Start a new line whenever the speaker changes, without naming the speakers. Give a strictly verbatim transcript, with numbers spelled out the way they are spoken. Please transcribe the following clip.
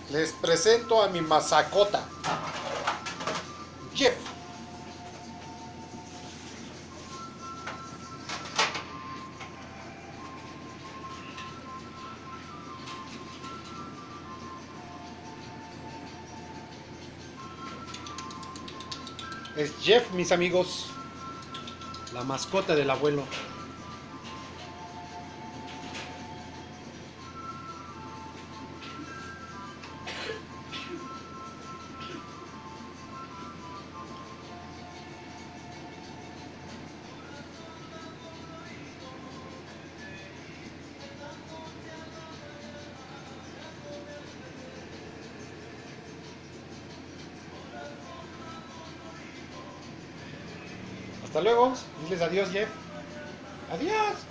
Les presento a mi mascota, Jeff. Es Jeff, mis amigos, la mascota del abuelo. Hasta luego. Diles adiós, Jeff. Adiós.